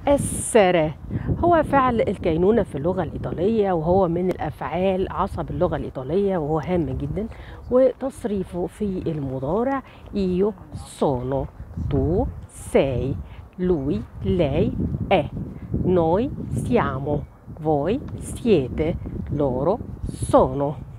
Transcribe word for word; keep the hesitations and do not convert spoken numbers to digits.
essere هو فعل الكينونة في اللغة الإيطالية، وهو من الأفعال عصب اللغة الإيطالية، وهو هام جدا. وتصريفه في المضارع io sono، tu sei، lui lei è، noi siamo، voi siete، loro sono.